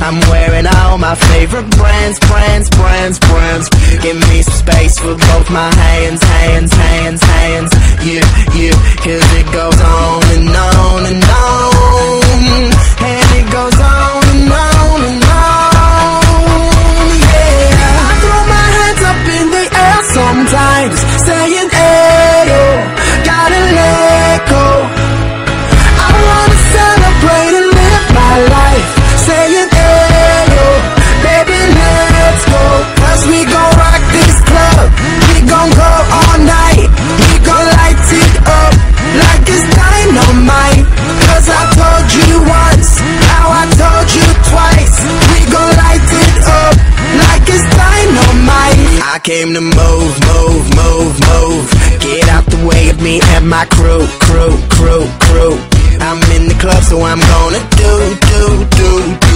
I'm wearing all my favorite brands. Give me some space for both my hands. You, cause it goes on and on and on. And it goes on and on and on. Yeah, I throw my hands up in the air sometimes, saying, hey, oh, gotta let go. I wanna celebrate and live my life, saying, hey, oh, baby, let's go. Cause we gon' rock this club, we gon' go all night, we gon' light it up like it's dynamite. Cause I told you once, now I told you twice, we gon' light it up like it's dynamite. I came to move. Get out the way of me and my crew. I'm in the club, so I'm gonna do